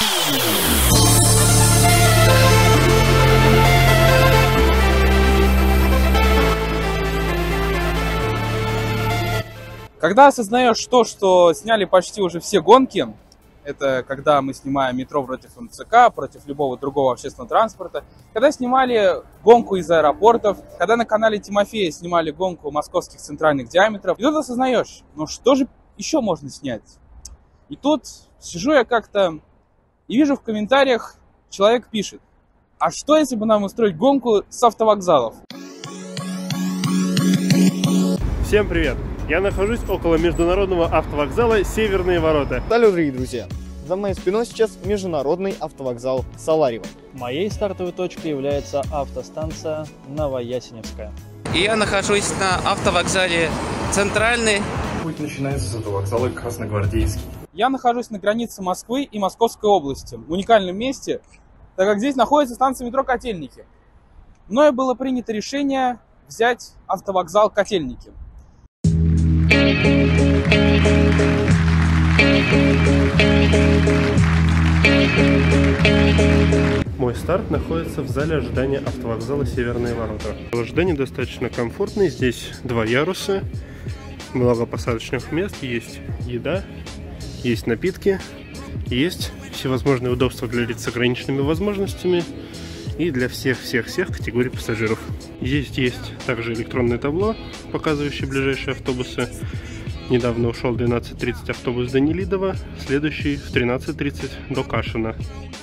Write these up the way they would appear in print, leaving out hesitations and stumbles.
Когда осознаешь то, что сняли почти уже все гонки, это когда мы снимаем метро против МЦК, против любого другого общественного транспорта, когда снимали гонку из аэропортов, когда на канале Тимофея снимали гонку московских центральных диаметров, и тут осознаешь, ну что же еще можно снять? И тут сижу я как-то и вижу в комментариях, человек пишет: а что если бы нам устроить гонку с автовокзалов? Всем привет! Я нахожусь около международного автовокзала «Северные ворота». Салют, дорогие друзья! За моей спиной сейчас международный автовокзал Саларево. Моей стартовой точкой является автостанция Новоясеневская. И я нахожусь на автовокзале Центральный. Путь начинается с автовокзала Красногвардейский. Я нахожусь на границе Москвы и Московской области, в уникальном месте, так как здесь находится станция метро Котельники. Мною было принято решение взять автовокзал Котельники. Мой старт находится в зале ожидания автовокзала «Северные ворота». Ожидание достаточно комфортное, здесь 2 яруса, много посадочных мест, есть еда, есть напитки, есть всевозможные удобства для лиц с ограниченными возможностями и для всех категорий пассажиров. Здесь есть также электронное табло, показывающее ближайшие автобусы. Недавно ушел 12:30 автобус до Нелидово, следующий в 13:30 до Кашина.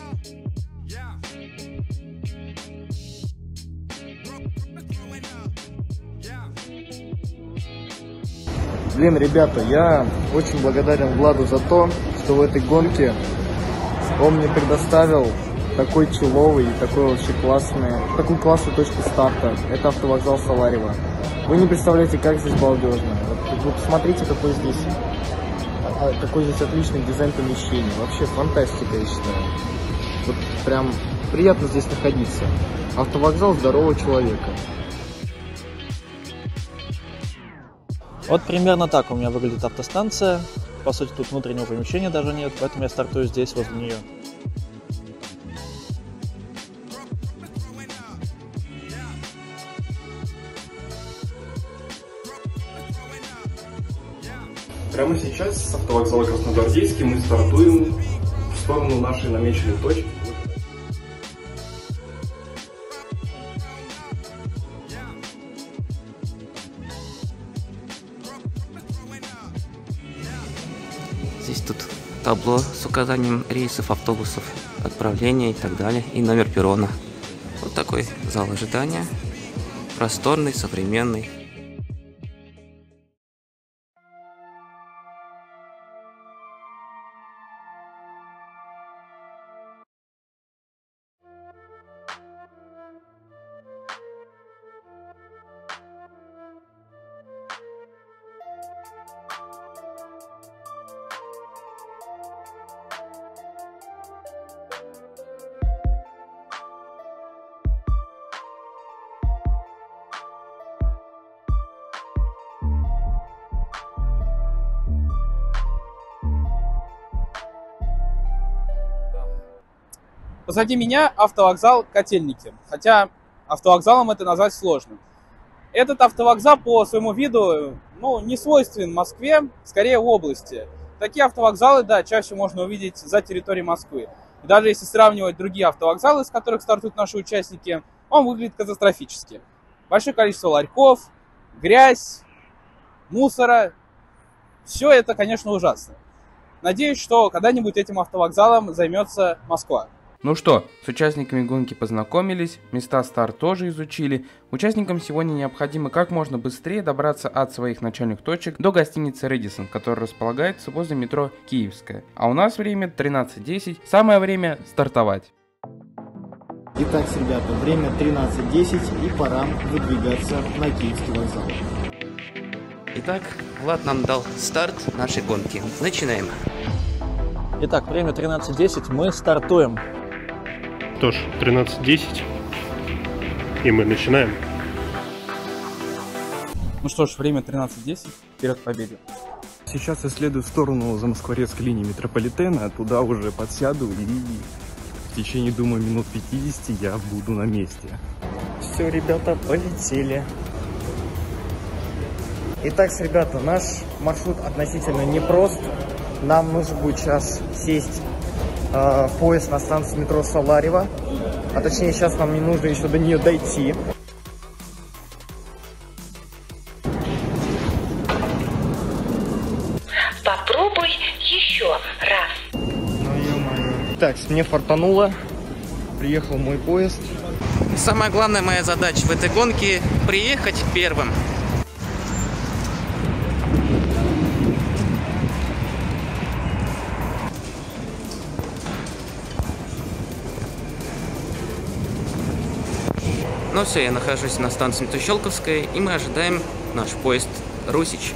Блин, ребята, я очень благодарен Владу за то, что в этой гонке он мне предоставил такой чиловый и такую классную точку старта. Это автовокзал Саларево. Вы не представляете, как здесь балдежно. Вы посмотрите, какой здесь отличный дизайн помещений. Вообще фантастика, я считаю. Вот прям приятно здесь находиться. Автовокзал здорового человека. Вот примерно так у меня выглядит автостанция. По сути, тут внутреннего помещения даже нет, поэтому я стартую здесь, возле нее. Прямо сейчас с автовокзала Красногвардейский мы стартуем в сторону нашей намеченной точки. Здесь тут табло с указанием рейсов, автобусов, отправления и так далее, и номер перрона. Вот такой зал ожидания, просторный, современный. Позади меня автовокзал Котельники, хотя автовокзалом это назвать сложно. Этот автовокзал по своему виду не свойственен Москве, скорее в области. Такие автовокзалы, да, чаще можно увидеть за территорией Москвы. И даже если сравнивать другие автовокзалы, с которых стартуют наши участники, он выглядит катастрофически. Большое количество ларьков, грязь, мусора. Все это, конечно, ужасно. Надеюсь, что когда-нибудь этим автовокзалом займется Москва. Ну что, с участниками гонки познакомились, места старт тоже изучили. Участникам сегодня необходимо как можно быстрее добраться от своих начальных точек до гостиницы Рэдисон, которая располагается возле метро Киевская. А у нас время 13:10, самое время стартовать. Итак, ребята, время 13:10 и пора выдвигаться на Киевский вокзал. Итак, Влад нам дал старт нашей гонки. Начинаем. Итак, время 13:10, мы стартуем. Что ж, 13:10, и мы начинаем. Ну что ж, время 13:10, вперед к победе. Сейчас я следую в сторону замоскворецкой линии метрополитена, туда уже подсяду и в течение, думаю, минут 50 я буду на месте. Все, ребята, полетели. Итак, ребята, наш маршрут относительно непрост. Нам нужно будет сейчас сесть в поезд на станцию метро Саларево. А точнее, сейчас нам не нужно еще до нее дойти. Попробуй еще раз. Ну, ё-моё. Так, мне фартануло. Приехал мой поезд. Самая главная моя задача в этой гонке – приехать первым. Ну все, я нахожусь на станции метро Щелковская, и мы ожидаем наш поезд «Русич».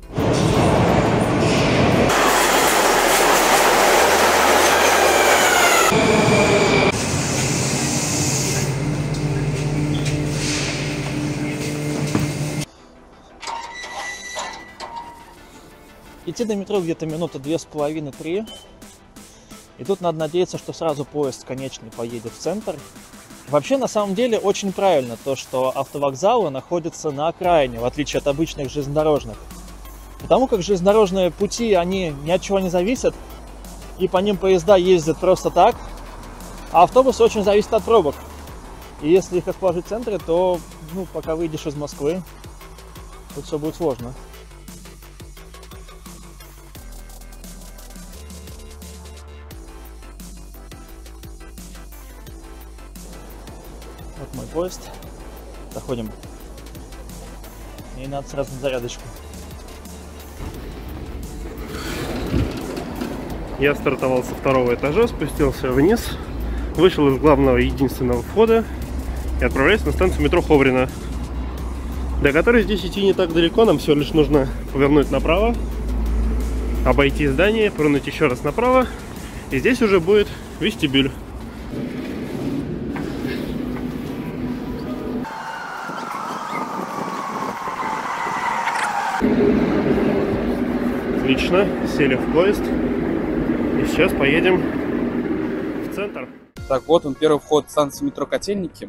Идти до метро где-то минуты 2,5-3. И тут надо надеяться, что сразу поезд конечный поедет в центр. Вообще, на самом деле, очень правильно то, что автовокзалы находятся на окраине, в отличие от обычных железнодорожных. Потому как железнодорожные пути, они ни от чего не зависят, и по ним поезда ездят просто так, а автобусы очень зависят от пробок. И если их расположить в центре, то, пока выйдешь из Москвы, тут все будет сложно. Вот мой поезд. Заходим. И надо сразу на зарядочку. Я стартовал со второго этажа, спустился вниз, вышел из главного единственного входа и отправляюсь на станцию метро Ховрино, до которой здесь идти не так далеко, нам всего лишь нужно повернуть направо, обойти здание, повернуть еще раз направо, и здесь уже будет вестибюль. Отлично, сели в поезд. И сейчас поедем в центр. Так, вот он, первый вход станции метро Котельники.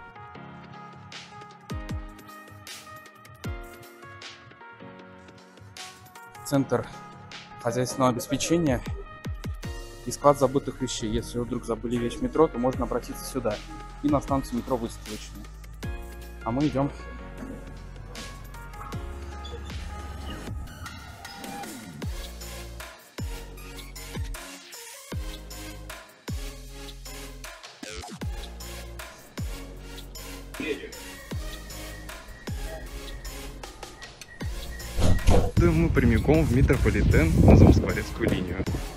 Центр хозяйственного обеспечения и склад забытых вещей. Если вы вдруг забыли вещь в метро, то можно обратиться сюда и на станцию метро Выставочную. А мы идем. Мы прямиком в метрополитен на замоскворецкую линию.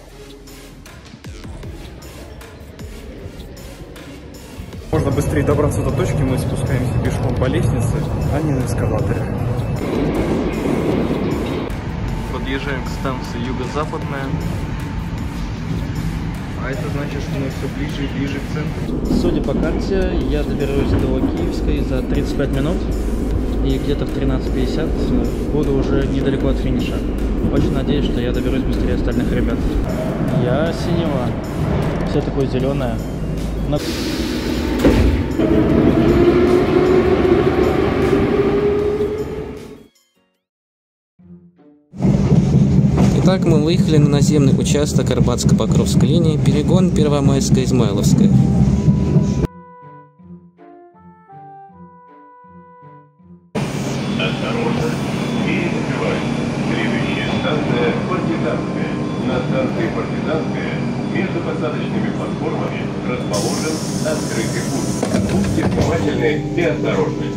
Можно быстрее добраться до точки, мы спускаемся пешком по лестнице, а не на эскалаторе. Подъезжаем к станции Юго-Западная. А это значит, что мы все ближе и ближе к центру. Судя по карте, я доберусь до Киевской за 35 минут. И где-то в 13:50 буду уже недалеко от финиша. Очень надеюсь, что я доберусь быстрее остальных ребят. Я синего. Все такое зеленое. Но... Итак, мы выехали на наземный участок Арбатско-Покровской линии, перегон Первомайская-Измайловская. Осторожно, двери закрывают. Следующая станция Партизанская. На станции Партизанская между посадочными платформами расположен открытый путь. Будьте внимательны и осторожны.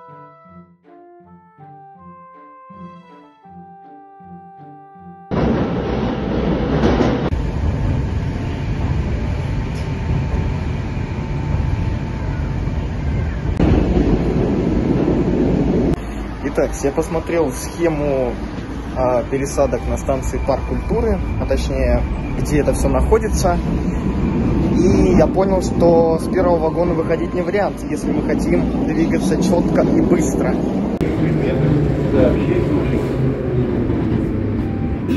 Итак, я посмотрел схему пересадок на станции Парк культуры, а точнее, где это все находится. И я понял, что с первого вагона выходить не вариант, если мы хотим двигаться четко и быстро.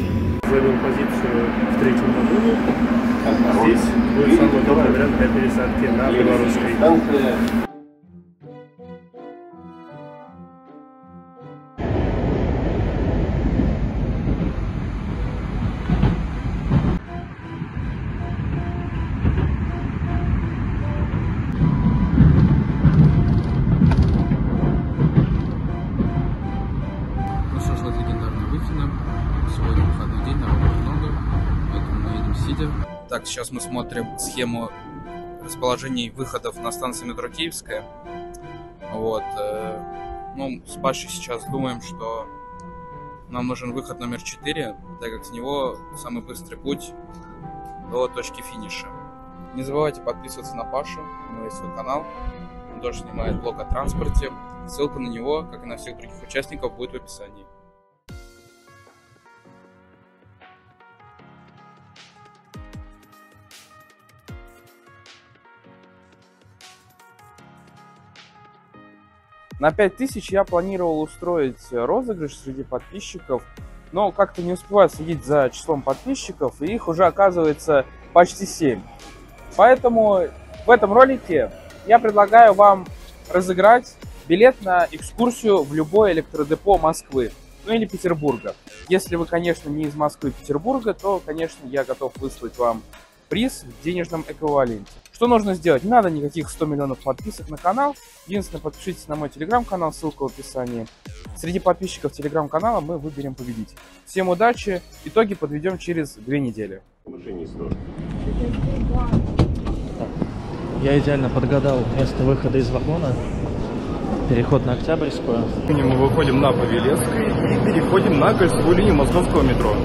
займем позицию в третьем вагоне. Здесь будет самый удобный вариант для пересадки на Белорусской. Ну что ж, вот легендарная Выхино. Сегодня выходной день, народу много, поэтому мы едем сидя. Так, сейчас мы смотрим схему расположений выходов на станции метро Киевская. Вот. Ну, с Пашей сейчас думаем, что нам нужен выход номер 4, так как с него самый быстрый путь до точки финиша. Не забывайте подписываться на Пашу, у него есть свой канал. Он тоже снимает блог о транспорте. Ссылка на него, как и на всех других участников, будет в описании. На 5000 я планировал устроить розыгрыш среди подписчиков, но как-то не успеваю следить за числом подписчиков, и их уже оказывается почти 7. Поэтому в этом ролике я предлагаю вам разыграть билет на экскурсию в любое электродепо Москвы, ну или Петербурга. Если вы, конечно, не из Москвы и Петербурга, то, конечно, я готов выслать вам приз в денежном эквиваленте. Что нужно сделать? Не надо никаких 100 миллионов подписок на канал. Единственное, подпишитесь на мой телеграм-канал, ссылка в описании. Среди подписчиков телеграм-канала мы выберем победителя. Всем удачи, итоги подведем через 2 недели. Я идеально подгадал место выхода из вагона. Переход на Октябрьскую. Мы выходим на Павелецкой и переходим на кольцевую линию московского метро.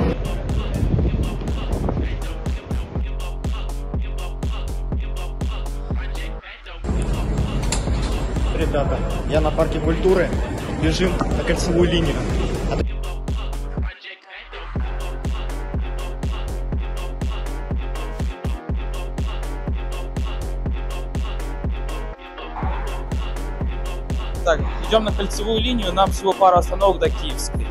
Ребята, я на парке культуры, бежим на кольцевую линию. Так, идем на кольцевую линию, нам всего пару остановок до Киевской.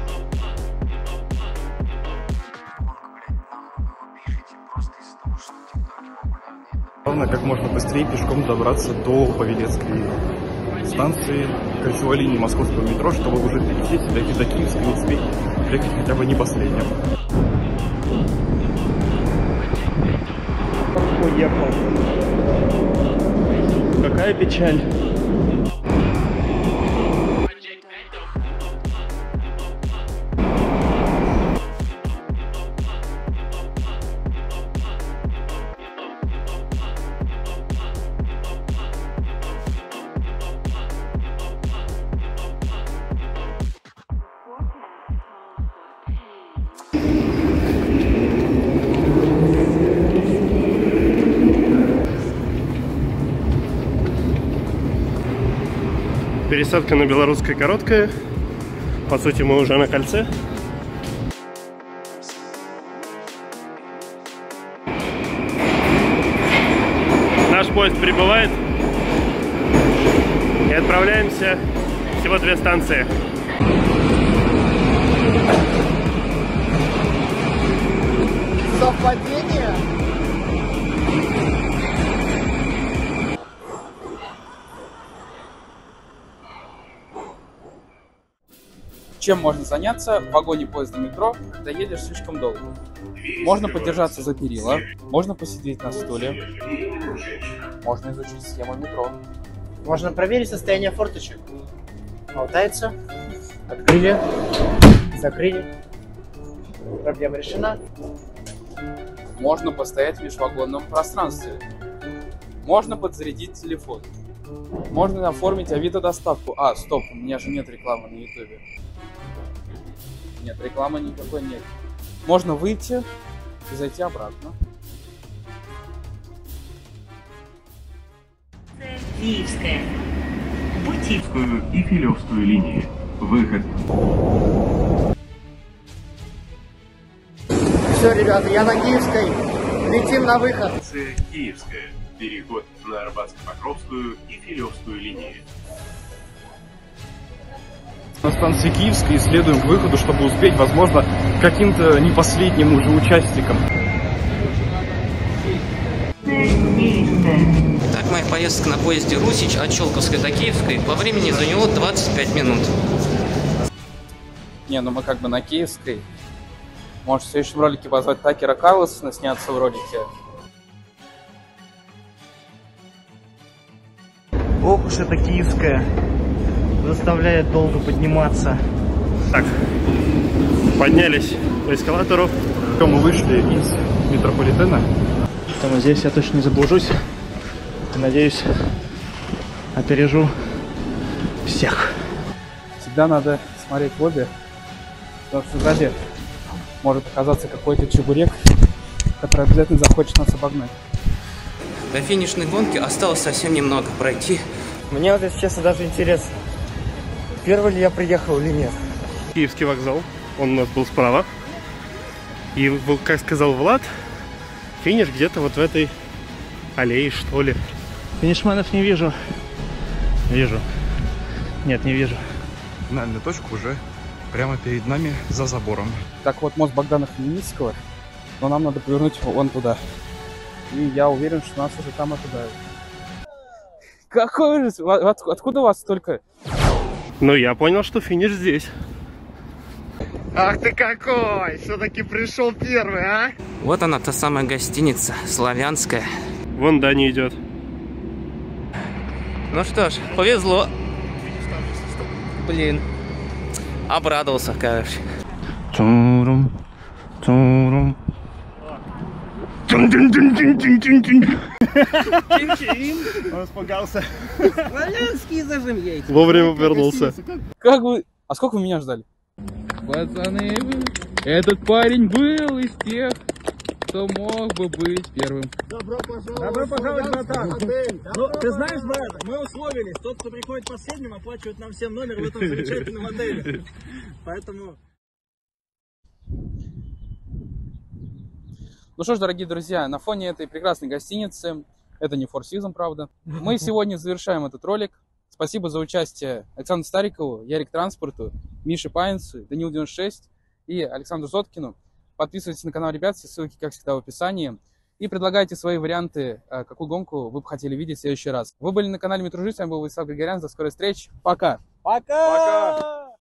Главное, как можно быстрее пешком добраться до Павелецкой станции кольцевой линии московского метро, чтобы уже пересесть и дойти до Киевской и успеть приехать хотя бы не последним. Уехал. Какая печаль. Пересадка на Белорусской короткая. По сути, мы уже на кольце. Наш поезд прибывает. И отправляемся. Всего 2 станции. Совпадение? Чем можно заняться в вагоне поезда метро, когда едешь слишком долго? Можно подержаться за перила, можно посидеть на стуле, можно изучить схему метро. Можно проверить состояние форточек. Болтается. Открыли. Закрыли. Проблема решена. Можно постоять в межвагонном пространстве. Можно подзарядить телефон. Можно оформить авито-доставку. А, стоп, у меня же нет рекламы на ютубе. Нет, рекламы никакой нет. Можно выйти и зайти обратно. Киевская. Киевскую и Филевскую линии. Выход. Все, ребята, я на Киевской. Летим на выход. Киевская. Переход на Арбатско-Покровскую и Филевскую линии. На станции Киевской и следуем к выходу, чтобы успеть, возможно, к каким-то не последним уже участникам. Так, моя поездка на поезде Русич от Щелковской до Киевской по времени заняло 25 минут. Не, ну мы как бы на Киевской. Может, в следующем ролике позвать Такера Карлсона сняться в ролике. Ох уж это Киевская. Заставляет долго подниматься. Так, поднялись по эскалатору. Мы вышли из метрополитена. Поэтому здесь я точно не заблужусь. Надеюсь, опережу всех. Всегда надо смотреть в обе, потому что сзади может оказаться какой-то чебурек, который обязательно захочет нас обогнать. До финишной гонки осталось совсем немного пройти. Мне вот, если честно, даже интересно, первый ли я приехал или нет. Киевский вокзал, он у нас был справа. И, как сказал Влад, финиш где-то вот в этой аллее, что ли. Финишменов не вижу. Вижу. Нет, не вижу. Финальная точка уже прямо перед нами за забором. Так вот, мост Богдана Хмельницкого, но нам надо повернуть вон туда. И я уверен, что нас уже там ожидают. Какой ужас! Откуда у вас столько? Ну, я понял, что финиш здесь. Ах ты какой! Все-таки пришел первый, а? Вот она, та самая гостиница, славянская. Вон Даня идет. Ну что ж, повезло. Блин. Обрадовался, короче. Турум, турум. Он испугался. Славянский зажим яйца. Вовремя вернулся. Как вы... А сколько вы меня ждали? Пацаны, этот парень был из тех, кто мог бы быть первым. Добро пожаловать, братан. Ну, ты знаешь, брат, мы условились. Тот, кто приходит последним, оплачивает нам всем номер в этом замечательном отеле. Поэтому... Ну что ж, дорогие друзья, на фоне этой прекрасной гостиницы, это не Four Seasons, правда, мы сегодня завершаем этот ролик. Спасибо за участие Александру Старикову, Ярик Транспорту, Мише Паинцу, Данил 96 и Александру Зоткину. Подписывайтесь на канал, ребят, все ссылки, как всегда, в описании. И предлагайте свои варианты, какую гонку вы бы хотели видеть в следующий раз. Вы были на канале Метружи, с вами был Владислав Григорян. До скорой встречи. Пока! Пока!